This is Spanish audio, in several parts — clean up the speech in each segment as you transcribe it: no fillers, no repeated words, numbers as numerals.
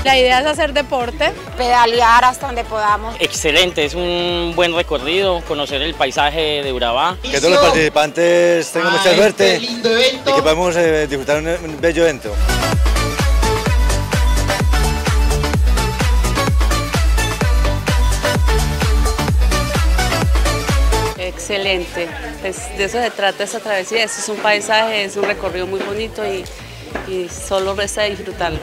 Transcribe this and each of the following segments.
La idea es hacer deporte, pedalear hasta donde podamos. Excelente, es un buen recorrido, conocer el paisaje de Urabá. Que todos los participantes tengan mucha suerte y que podamos disfrutar un bello evento. Excelente, pues de eso se trata esta travesía, es un paisaje, es un recorrido muy bonito y solo resta disfrutarlo.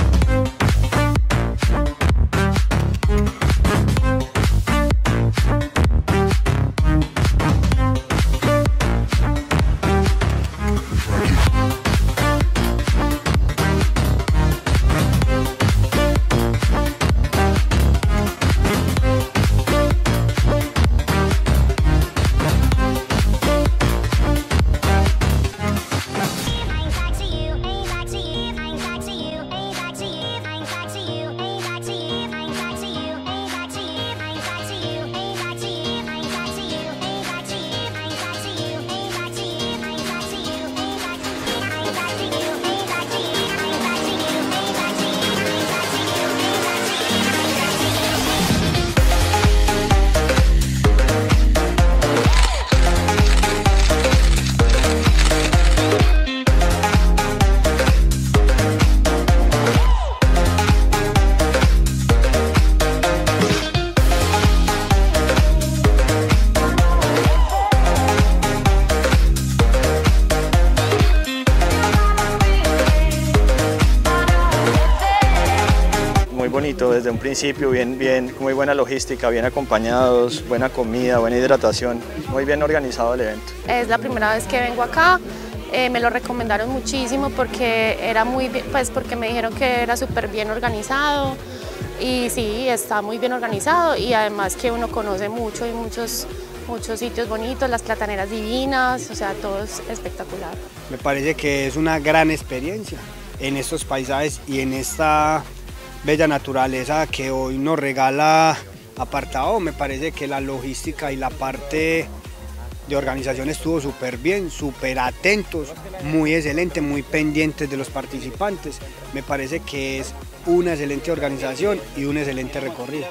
Muy bonito desde un principio, muy buena logística, bien acompañados, buena comida, buena hidratación, muy bien organizado el evento. Es la primera vez que vengo acá, me lo recomendaron muchísimo porque era porque me dijeron que era súper bien organizado y sí, está muy bien organizado y además que uno conoce mucho y muchos sitios bonitos, las plataneras divinas, o sea, todo es espectacular. Me parece que es una gran experiencia en estos paisajes y en esta bella naturaleza que hoy nos regala Apartado. Me parece que la logística y la parte de organización estuvo súper bien, súper atentos, muy excelente, muy pendientes de los participantes. Me parece que es una excelente organización y un excelente recorrido.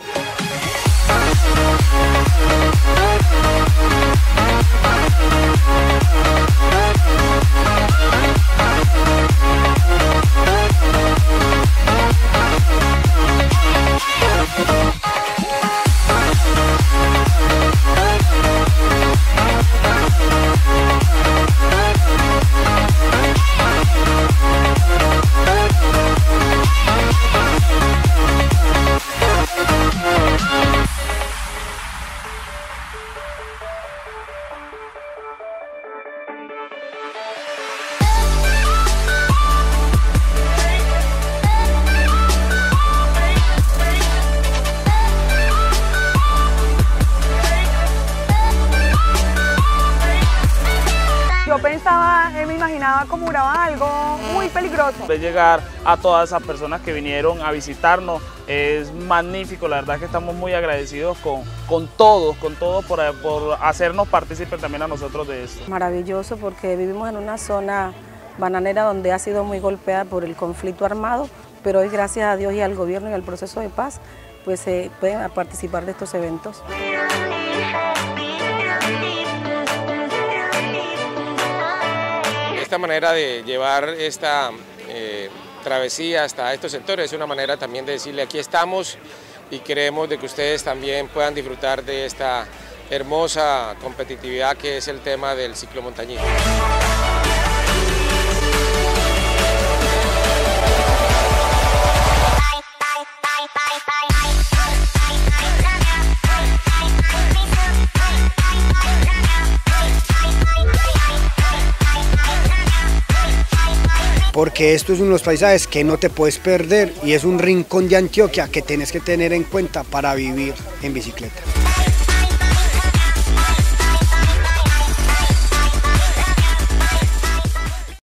Yo pensaba, me imaginaba como Urabá algo muy peligroso. De llegar a todas esas personas que vinieron a visitarnos es magnífico, la verdad que estamos muy agradecidos con todos por hacernos partícipes también a nosotros de esto. Maravilloso porque vivimos en una zona bananera donde ha sido muy golpeada por el conflicto armado, pero hoy gracias a Dios y al gobierno y al proceso de paz, pues se pueden participar de estos eventos. Esta manera de llevar esta travesía hasta estos sectores es una manera también de decirle aquí estamos y queremos de que ustedes también puedan disfrutar de esta hermosa competitividad que es el tema del ciclomontañismo. Porque esto es uno de los paisajes que no te puedes perder y es un rincón de Antioquia que tienes que tener en cuenta para vivir en bicicleta.